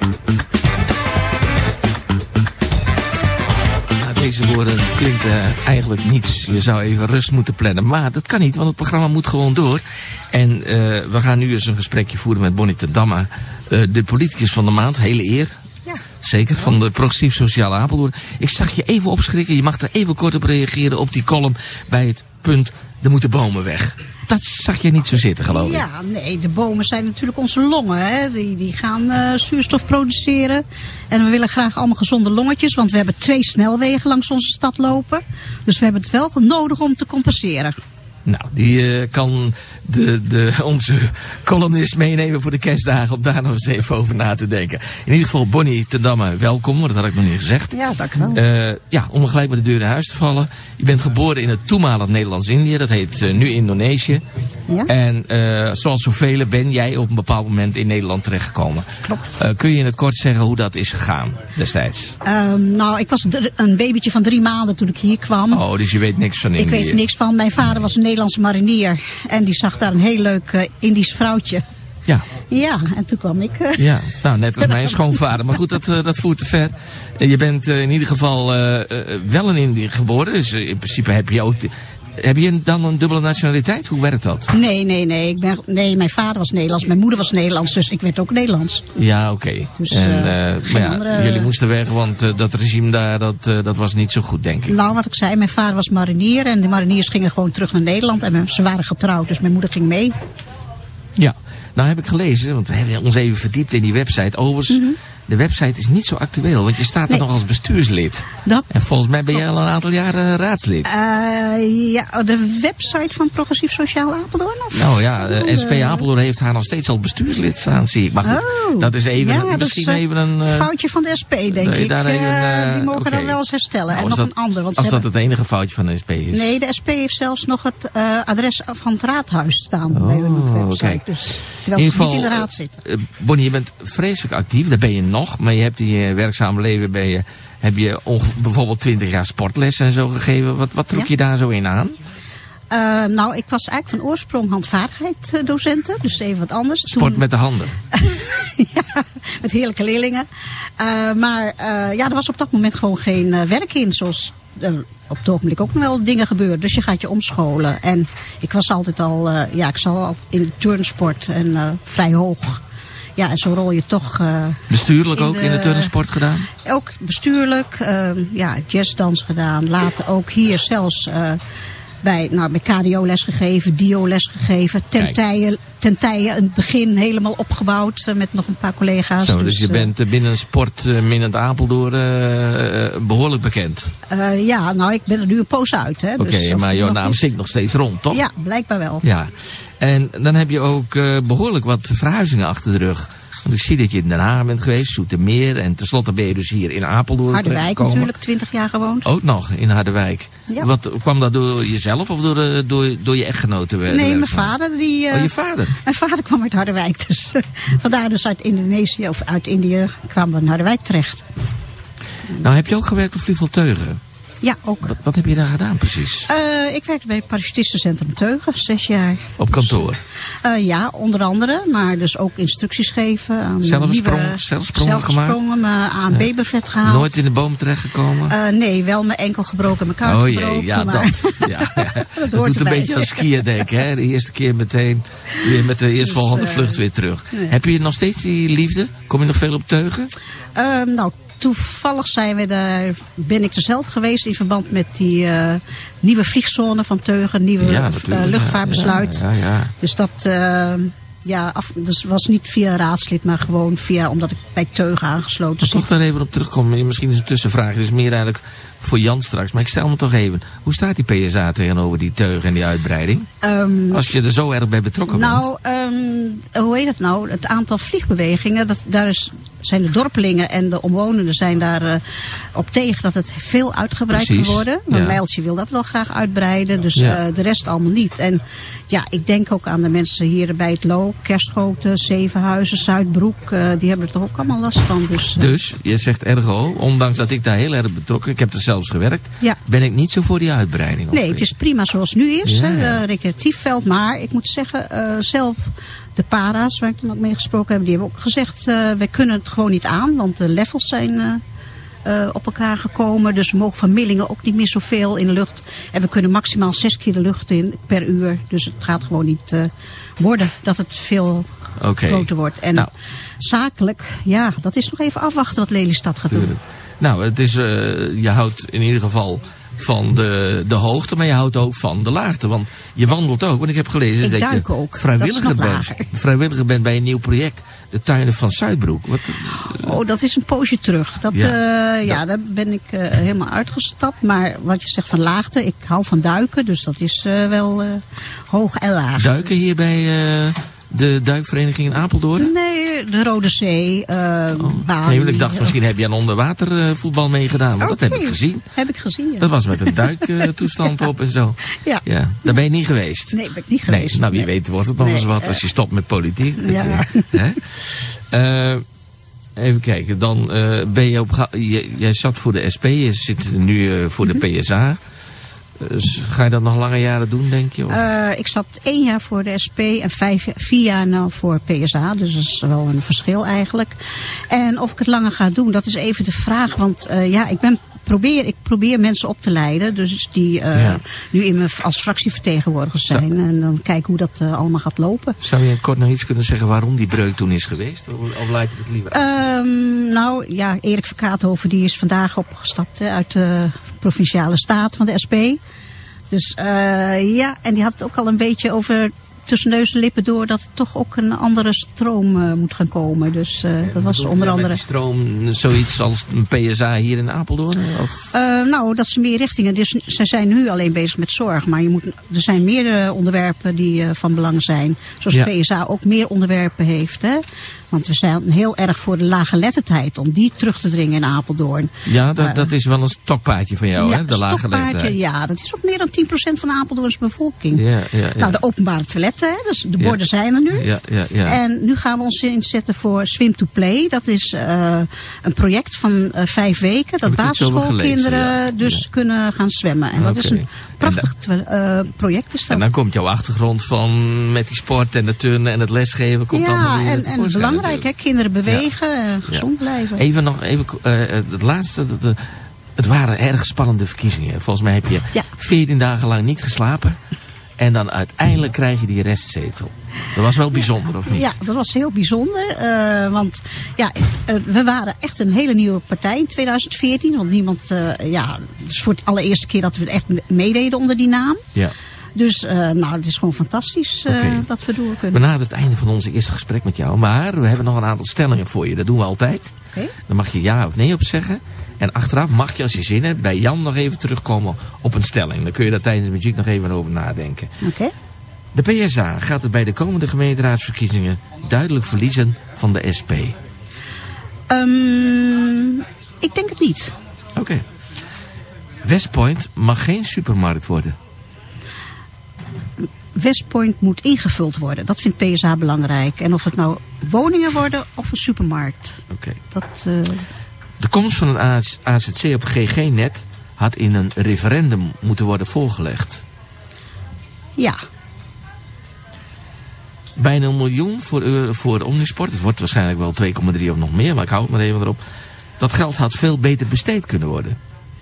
Deze woorden klinkt eigenlijk niets. Je zou even rust moeten plannen. Maar dat kan niet, want het programma moet gewoon door. En we gaan nu eens een gesprekje voeren met Bonnie ten Damme. De politicus van de maand, hele eer. Ja. Zeker, van de Progressief Sociaal Apeldoorn. Ik zag je even opschrikken. Je mag er even kort op reageren op die column bij het punt, er moeten bomen weg. Dat zag je niet zo zitten, geloof ik. Ja, nee, de bomen zijn natuurlijk onze longen. Hè. Die gaan zuurstof produceren. En we willen graag allemaal gezonde longetjes. Want we hebben 2 snelwegen langs onze stad lopen. Dus we hebben het wel nodig om te compenseren. Nou, die kan onze columnist meenemen voor de kerstdagen om daar nog eens even over na te denken. In ieder geval, Bonnie ten Damme, welkom, want dat had ik nog niet gezegd. Ja, dank u wel. Om gelijk met de deur naar huis te vallen. Je bent geboren in het toenmalig Nederlands-Indië, dat heet nu Indonesië. Ja. En zoals zoveel ben jij op een bepaald moment in Nederland terechtgekomen. Klopt. Kun je in het kort zeggen hoe dat is gegaan destijds? Nou, ik was een babytje van 3 maanden toen ik hier kwam. Oh, dus je weet niks van Indië? Ik weet er niks van. Mijn vader was een Nederlandse marinier. En die zag daar een heel leuk Indisch vrouwtje. Ja. Ja, en toen kwam ik. Ja, nou net als mijn schoonvader. Maar goed, dat voert te ver. Je bent in ieder geval wel in Indië geboren. Dus in principe heb je ook... Heb je dan een dubbele nationaliteit? Hoe werkt dat? Nee. Mijn vader was Nederlands, mijn moeder was Nederlands, dus ik werd ook Nederlands. Ja, oké. Dus, maar jullie moesten weg, want dat regime daar, dat was niet zo goed, denk ik. Nou, wat ik zei, mijn vader was marinier en de mariniers gingen gewoon terug naar Nederland en ze waren getrouwd, dus mijn moeder ging mee. Ja, nou heb ik gelezen, want we hebben ons even verdiept in die website. Overigens, de website is niet zo actueel, want je staat er nog als bestuurslid. En volgens mij ben je al een aantal jaren raadslid. Ja, de website van Progressief Sociaal Apeldoorn? Of? Nou ja, SP Apeldoorn heeft haar nog steeds al bestuurslid staan, zie ik. Maar goed, dat is even, misschien even een... foutje van de SP, denk ik. Die mogen dat wel eens herstellen. Nou, en nog een ander. Want als dat het enige foutje van de SP is. Nee, de SP heeft zelfs nog het adres van het raadhuis staan bij hun website. Kijk. Dus, terwijl ze niet in de raad zitten. Bonnie, je bent vreselijk actief, daar ben je nog. Maar je hebt in je werkzame leven heb je bijvoorbeeld 20 jaar sportlessen en zo gegeven. Wat trok je daar zo in aan? Nou, ik was eigenlijk van oorsprong handvaardigheid-docenten. Dus even wat anders. Sport met de handen. Ja, met heerlijke leerlingen. Maar er was op dat moment gewoon geen werk in. Zoals op het ogenblik ook nog wel dingen gebeuren. Dus je gaat je omscholen. En ik was altijd al, ik zat al in de turnsport en vrij hoog. Ja, en zo rol je toch... bestuurlijk ook in de turnsport gedaan? Ook bestuurlijk. Jazzdans gedaan. Later ook hier zelfs bij KDO les gegeven, DIO les gegeven. Tentijen in het begin helemaal opgebouwd met nog een paar collega's. Zo, dus je bent binnen sport, binnen Apeldoorn behoorlijk bekend? Ik ben er nu een poos uit. Oké, maar jouw naam zingt nog steeds rond, toch? Ja, blijkbaar wel. Ja. En dan heb je ook behoorlijk wat verhuizingen achter de rug. Want ik zie dat je in Den Haag bent geweest, Zoetermeer. En tenslotte ben je dus hier in Apeldoorn Harderwijk natuurlijk, 20 jaar gewoond. Ook nog, in Harderwijk. Ja. Wat, kwam dat door jezelf of door je echtgenoten? Nee, mijn vader. je vader? Mijn vader kwam uit Harderwijk. Dus vandaar dus uit Indonesië of uit Indië kwamen we in Harderwijk terecht. Nou, heb je ook gewerkt op Vliegveld Teugen? Ja, ook. Wat heb je daar gedaan precies? Ik werkte bij het Parachutistencentrum Teugen, 6 jaar. Op kantoor? Ja, onder andere. Maar dus ook instructies geven. Aan zelfsprongen gemaakt? Aan babyvet gehaald. Nooit in de boom terechtgekomen? Nee, wel mijn enkel gebroken, mijn kuit gebroken. Oh jee, ja, dat doet een beetje als skiën, denk ik. Hè? De eerste keer meteen weer met de eerstvolgende vlucht weer terug. Nee. Heb je nog steeds die liefde? Kom je nog veel op Teugen? Toevallig ben ik er zelf geweest in verband met die nieuwe vliegzone van Teugen, nieuwe luchtvaartbesluit. Ja. Dus dat dus was niet via raadslid, maar gewoon omdat ik bij Teugen aangesloten zit. Toch daar even op terugkomen, misschien is een tussenvraag, dus meer eigenlijk voor Jan straks. Maar ik stel me toch even, hoe staat die PSA tegenover die Teugen en die uitbreiding? Als je er zo erg bij betrokken bent. Hoe heet het nou? Het aantal vliegbewegingen, zijn de dorpelingen en de omwonenden zijn daar op tegen dat het veel uitgebreid kan worden. Maar Mijltje wil dat wel graag uitbreiden, dus de rest allemaal niet. En ja, ik denk ook aan de mensen hier bij het Loo, Kerschoten, Zevenhuizen, Zuidbroek, die hebben er toch ook allemaal last van. Dus je zegt ergo, ondanks dat ik daar heel erg betrokken, ik heb er zelfs gewerkt, ben ik niet zo voor die uitbreiding. Nee, het is prima zoals het nu is, recreatief veld, maar ik moet zeggen, zelf De para's, waar ik toen ook mee gesproken heb, die hebben ook gezegd, wij kunnen het gewoon niet aan, want de levels zijn op elkaar gekomen. Dus we mogen van Millingen ook niet meer zoveel in de lucht. En we kunnen maximaal 6 keer de lucht in per uur. Dus het gaat gewoon niet worden dat het veel groter wordt. En zakelijk, ja, dat is nog even afwachten wat Lelystad gaat doen. Nou, het is, je houdt in ieder geval van de hoogte, maar je houdt ook van de laagte. Want je wandelt ook, want ik heb gelezen dat je ook. vrijwilliger bent bij een nieuw project. De Tuinen van Zuidbroek. Dat is een poosje terug. Daar ben ik helemaal uitgestapt. Maar wat je zegt van laagte, ik hou van duiken. Dus dat is wel hoog en laag. Duiken hier bij de duikvereniging in Apeldoorn? Nee, de Rode Zee, Bali. Nee, ik dacht misschien heb je aan onderwatervoetbal meegedaan. Want dat heb ik gezien. Heb ik gezien, ja. Dat was met een duiktoestand op en zo. Ja. Daar ben je niet geweest? Nee, ben ik niet geweest. Nee, nou, wie weet wordt het nog eens wat als je stopt met politiek. Even kijken, dan ben je jij zat voor de SP, je zit nu voor de PSA. Dus ga je dat nog lange jaren doen, denk je? Ik zat 1 jaar voor de SP en 4 jaar nou voor PSA. Dus dat is wel een verschil eigenlijk. En of ik het langer ga doen, dat is even de vraag. Want ik probeer mensen op te leiden. Dus die nu als fractievertegenwoordigers zijn. En dan kijken hoe dat allemaal gaat lopen. Zou je kort nog iets kunnen zeggen waarom die breuk toen is geweest? Of laat je het liever uit? Erik Verkaathoven die is vandaag opgestapt uit de Provinciale Staat van de SP. Dus en die had het ook al een beetje over tussen neus en lippen door dat er toch ook een andere stroom moet gaan komen. Dus dat was onder andere... Met die stroom zoiets als een PSA hier in Apeldoorn? Of? Dat ze meer richtingen. Dus ze zijn nu alleen bezig met zorg. Maar er zijn meerdere onderwerpen die van belang zijn. Zoals PSA ook meer onderwerpen heeft. Hè? Want we zijn heel erg voor de lage lettertijd. Om die terug te dringen in Apeldoorn. Ja, dat is wel een stokpaardje van jou, hè? De lage lettertijd. Ja, dat is ook meer dan 10% van Apeldoorns bevolking. Ja. Nou, de openbare toiletten, hè? Dus de borden zijn er nu. Ja. En nu gaan we ons inzetten voor Swim to Play. Dat is een project van 5 weken. Dat basisschoolkinderen kunnen gaan zwemmen. En dat is een prachtig project. Is dat. En dan komt jouw achtergrond van met die sport en de turnen en het lesgeven. Komt dan weer en belangrijk, hè? Kinderen bewegen en gezond blijven. Even het laatste. Het waren erg spannende verkiezingen. Volgens mij heb je 14 dagen lang niet geslapen. En dan uiteindelijk krijg je die restzetel. Dat was wel bijzonder, of niet? Ja, dat was heel bijzonder. Want we waren echt een hele nieuwe partij in 2014. Want niemand... het is voor de allereerste keer dat we echt meededen onder die naam. Ja. Dus het is gewoon fantastisch dat we door kunnen. We naderen het einde van ons eerste gesprek met jou. Maar we hebben nog een aantal stellingen voor je. Dat doen we altijd. Dan mag je ja of nee op zeggen. En achteraf mag je, als je zin hebt, bij Jan nog even terugkomen op een stelling. Dan kun je daar tijdens de muziek nog even over nadenken. De PSA gaat er bij de komende gemeenteraadsverkiezingen duidelijk verliezen van de SP. Ik denk het niet. Oké. Westpoint mag geen supermarkt worden. Westpoint moet ingevuld worden. Dat vindt PSA belangrijk. En of het nou woningen worden of een supermarkt. Oké. De komst van het AZC op GG-net had in een referendum moeten worden voorgelegd. Ja. Bijna €1 miljoen voor Omnisport. Het wordt waarschijnlijk wel 2,3 of nog meer, maar ik hou het maar even erop. Dat geld had veel beter besteed kunnen worden.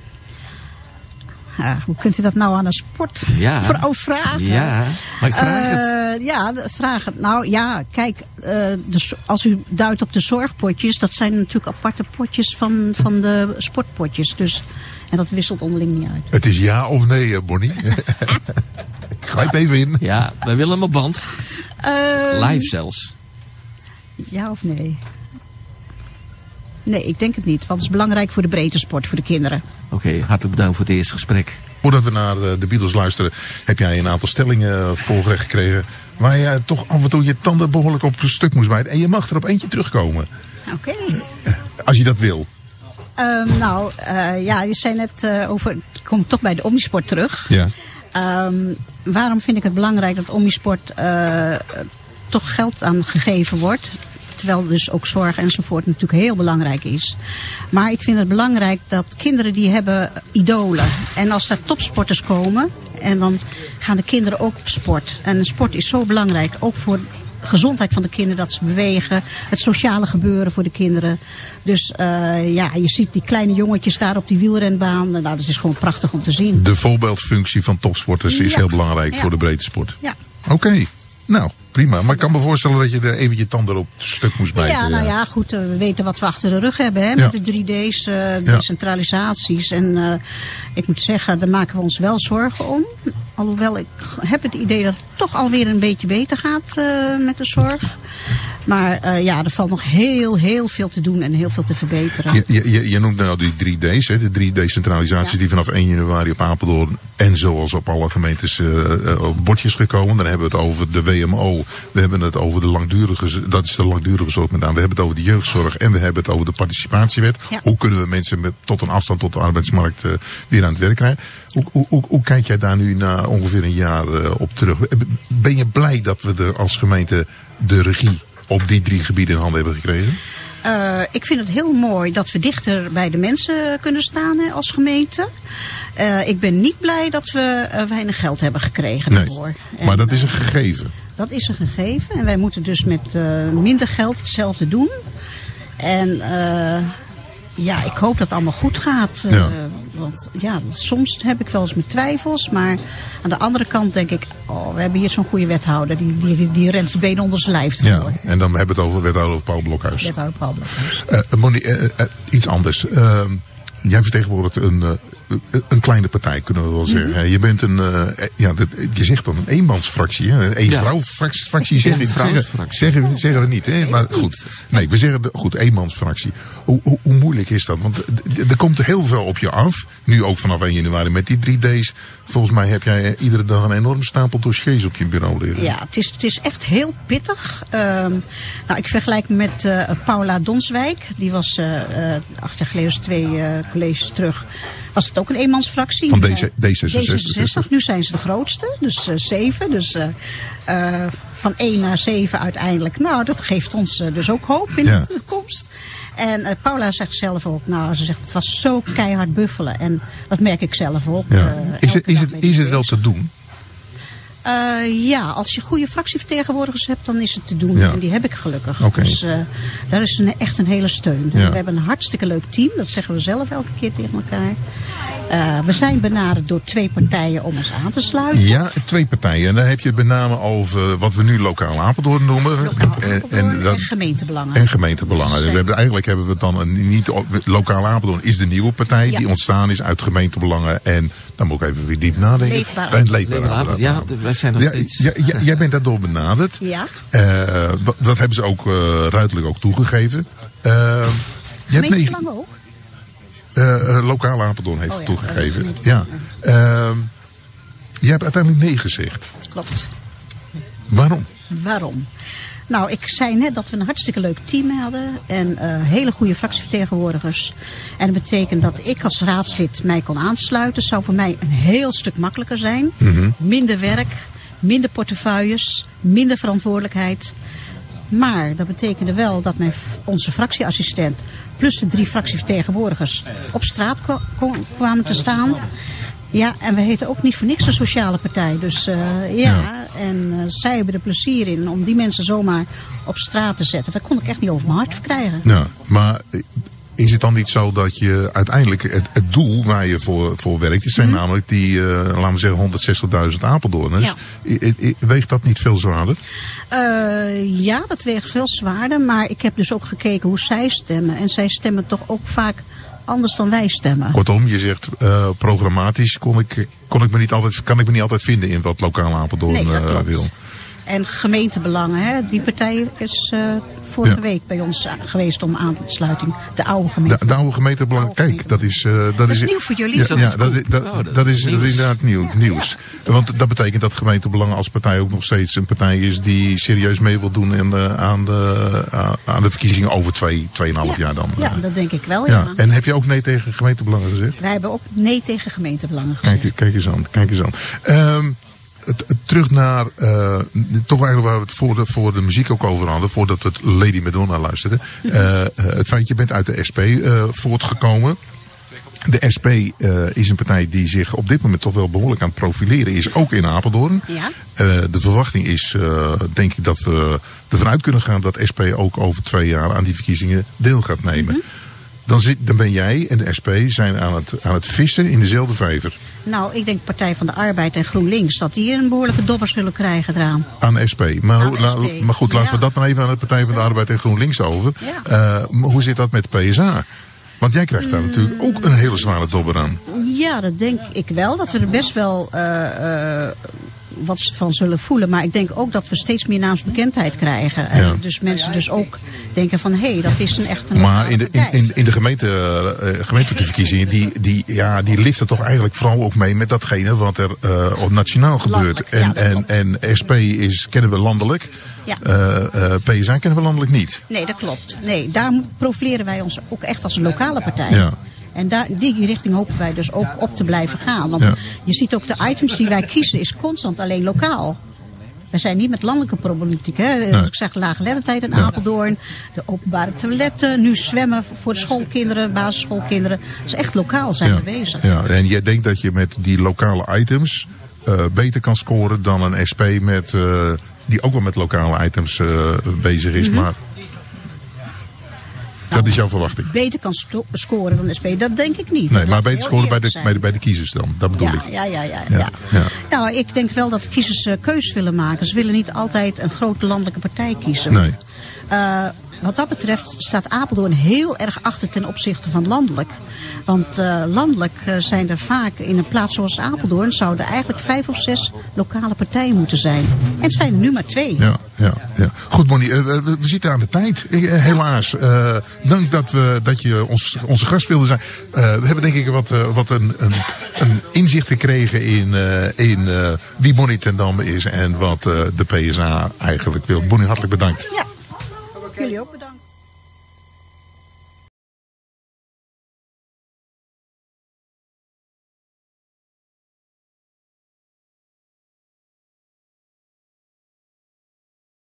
Hoe kunt u dat nou aan een sportvrouw vragen? Ja, maar ik vraag het. Vraag het. Nou ja, kijk, als u duidt op de zorgpotjes, dat zijn natuurlijk aparte potjes van de sportpotjes. Dus, en dat wisselt onderling niet uit. Het is ja of nee, Bonnie? Ik grijp even in. Ja, wij willen hem op band. Live zelfs. Ja of nee? Nee, ik denk het niet. Want het is belangrijk voor de breedte sport, voor de kinderen. Oké, hartelijk bedankt voor het eerste gesprek. Voordat we naar de Beatles luisteren, heb jij een aantal stellingen voorgelegd gekregen. Waar je toch af en toe je tanden behoorlijk op een stuk moest bijten. En je mag er op eentje terugkomen. Oké. Als je dat wil. Je zei net over... Ik kom toch bij de Omnisport terug. Ja. Waarom vind ik het belangrijk dat Omnisport toch geld aan gegeven wordt? Terwijl dus ook zorg enzovoort natuurlijk heel belangrijk is. Maar ik vind het belangrijk dat kinderen die hebben idolen. En als daar topsporters komen, en dan gaan de kinderen ook op sport. En sport is zo belangrijk, ook voor gezondheid van de kinderen, dat ze bewegen. Het sociale gebeuren voor de kinderen. Dus je ziet die kleine jongetjes daar op die wielrenbaan. Nou, dat is gewoon prachtig om te zien. De voorbeeldfunctie van topsporters is heel belangrijk voor de breedte sport. Ja. Oké. Nou, prima. Maar ik kan me voorstellen dat je er even je tanden op stuk moest bijten. Ja, nou ja, goed. We weten wat we achter de rug hebben, hè, met de 3D's, decentralisaties. En ik moet zeggen, daar maken we ons wel zorgen om. Alhoewel, ik heb het idee dat het toch alweer een beetje beter gaat met de zorg. Maar er valt nog heel veel te doen en heel veel te verbeteren. Je noemt nou die 3D's, hè, de 3 decentralisaties die vanaf 1 januari op Apeldoorn en zoals op alle gemeentes op bordjes gekomen. Dan hebben we het over de WMO, we hebben het over de langdurige, dat is de langdurige zorg met name. We hebben het over de jeugdzorg en we hebben het over de participatiewet. Ja. Hoe kunnen we mensen tot een afstand tot de arbeidsmarkt weer aan het werk krijgen? Hoe kijk jij daar nu na ongeveer een jaar op terug? Ben je blij dat we er als gemeente de regie op die 3 gebieden in handen hebben gekregen? Ik vind het heel mooi dat we dichter bij de mensen kunnen staan als gemeente. Ik ben niet blij dat we weinig geld hebben gekregen daarvoor. Maar dat is een gegeven. Dat is een gegeven. En wij moeten dus met minder geld hetzelfde doen. En ik hoop dat het allemaal goed gaat. Want soms heb ik wel eens mijn twijfels. Maar aan de andere kant denk ik, we hebben hier zo'n goede wethouder. Die rent zijn benen onder zijn lijf ervoor. Ja, en dan hebben we het over wethouder Paul Blokhuis. Wethouder Paul Blokhuis. Monique, iets anders. Jij vertegenwoordigt een kleine partij, kunnen we wel zeggen. Mm-hmm. Je bent je zegt dan een eenmansfractie. Een vrouwfractie zeggen we niet. Hè? Maar goed, nee, we zeggen eenmansfractie. Hoe moeilijk is dat? Want er komt heel veel op je af. Nu ook vanaf 1 januari met die 3D's. Volgens mij heb jij iedere dag een enorme stapel dossiers op je bureau liggen. Ja, het is echt heel pittig. Ik vergelijk me met Paula Donswijk. Die was 8 jaar geleden, 2 colleges terug, was het ook een eenmansfractie. Van D66. Nu zijn ze de grootste, dus 7. Dus van 1 naar 7 uiteindelijk. Nou, dat geeft ons dus ook hoop in de toekomst. En Paula zegt zelf ook, ze zegt het was zo keihard buffelen. En dat merk ik zelf ook. Ja. Is het wel te doen? Als je goede fractievertegenwoordigers hebt, dan is het te doen. Ja. En die heb ik gelukkig. Okay. Dus daar is echt een hele steun. Ja. We hebben een hartstikke leuk team. Dat zeggen we zelf elke keer tegen elkaar. We zijn benaderd door 2 partijen om ons aan te sluiten. Ja, 2 partijen. En dan heb je het met name over wat we nu lokaal Apeldoorn noemen. En gemeentebelangen. En gemeentebelangen. Eigenlijk hebben we het dan niet... Lokaal Apeldoorn is de nieuwe partij die ontstaan is uit gemeentebelangen. En dan moet ik even weer diep nadenken. Leefbaar. Ja, wij zijn nog steeds... Jij bent daardoor benaderd. Ja. Dat hebben ze ook ruidelijk ook toegegeven. Gemeentebelangen ook? Lokaal Apeldoorn heeft het toegegeven. Ja. Je hebt uiteindelijk nee gezegd. Klopt. Waarom? Nou, ik zei net dat we een hartstikke leuk team hadden. En hele goede fractievertegenwoordigers. En dat betekent dat ik als raadslid mij kon aansluiten. Zou voor mij een heel stuk makkelijker zijn. Mm-hmm. Minder werk, minder portefeuilles, minder verantwoordelijkheid. Maar dat betekende wel dat onze fractieassistent plus de 3 fractievertegenwoordigers op straat kwamen te staan. Ja, en we heten ook niet voor niks een sociale partij. Dus en zij hebben er plezier in om die mensen zomaar op straat te zetten. Daar kon ik echt niet over mijn hart verkrijgen. Ja, maar is het dan niet zo dat je uiteindelijk het doel waar je voor werkt, die zijn namelijk die, laten we zeggen, 160.000 Apeldoorners. Ja. Weegt dat niet veel zwaarder? Ja, dat weegt veel zwaarder. Maar ik heb dus ook gekeken hoe zij stemmen. En zij stemmen toch ook vaak anders dan wij stemmen. Kortom, je zegt programmatisch kan ik me niet altijd vinden in wat lokaal Apeldoorn wil. En gemeentebelangen, hè? Die partij is vorige week bij ons geweest om aansluiting. De oude gemeente. De oude gemeentebelangen. Kijk, dat is nieuw voor jullie. Dat is inderdaad nieuws. Ja. Want dat betekent dat gemeentebelangen als partij ook nog steeds een partij is die serieus mee wil doen aan de verkiezingen over 2,5 jaar dan. Ja, dat denk ik wel. Ja. En heb je ook nee tegen gemeentebelangen gezegd? Wij hebben ook nee tegen gemeentebelangen gezegd. Kijk eens aan. Terug naar, toch eigenlijk waar we het voor de muziek ook over hadden, voordat we het Lady Madonna luisterden. Het feit, je bent uit de SP voortgekomen. De SP is een partij die zich op dit moment toch wel behoorlijk aan het profileren is. Ook in Apeldoorn. Ja. De verwachting is, denk ik, dat we ervan uit kunnen gaan dat SP ook over 2 jaar aan die verkiezingen deel gaat nemen. Dan ben jij en de SP zijn aan het vissen in dezelfde vijver. Nou, ik denk Partij van de Arbeid en GroenLinks, dat die een behoorlijke dobber zullen krijgen eraan. Aan SP. Maar goed, laten we dat dan even aan de Partij van de Arbeid en GroenLinks over. Ja. Hoe zit dat met de PSA? Want jij krijgt daar natuurlijk ook een hele zware dobber aan. Ja, dat denk ik wel. Dat we er best wel wat van zullen voelen. Maar ik denk ook dat we steeds meer naamsbekendheid krijgen. Ja. En dus mensen dus ook denken van, hé, dat is een echt een... Maar in de gemeentelijke verkiezingen, die liften toch eigenlijk vooral ook mee met datgene wat er op nationaal gebeurt. En SP kennen we landelijk. Ja. PSA kennen we landelijk niet. Nee, dat klopt. Nee, daar profileren wij ons ook echt als een lokale partij. Ja. En die richting hopen wij dus ook op te blijven gaan. Want je ziet ook de items die wij kiezen is constant alleen lokaal. Wij zijn niet met landelijke problematiek. Hè? Nee. Als ik zeg laaggeletterdheid in Apeldoorn. De openbare toiletten. Nu zwemmen voor de schoolkinderen, basisschoolkinderen. Dus echt lokaal zijn we bezig. Ja. En jij denkt dat je met die lokale items beter kan scoren dan een SP met... die ook wel met lokale items bezig is, maar... Dat is jouw verwachting. Beter kan scoren dan de SP, dat denk ik niet. Nee, maar beter scoren bij de kiezers dan, dat bedoel ik. Ja. Nou, ik denk wel dat de kiezers keuzes willen maken. Ze willen niet altijd een grote landelijke partij kiezen. Nee. Wat dat betreft staat Apeldoorn heel erg achter ten opzichte van landelijk. Want landelijk zijn er vaak in een plaats zoals Apeldoorn... zouden eigenlijk 5 of 6 lokale partijen moeten zijn. En het zijn er nu maar 2. Ja. Goed, Bonnie, we zitten aan de tijd, helaas. Dank dat je onze gast wilde zijn. We hebben denk ik wat een inzicht gekregen in wie Bonnie ten Damme is... en wat de PSA eigenlijk wil. Bonnie, hartelijk bedankt. Ja, jullie ook bedankt.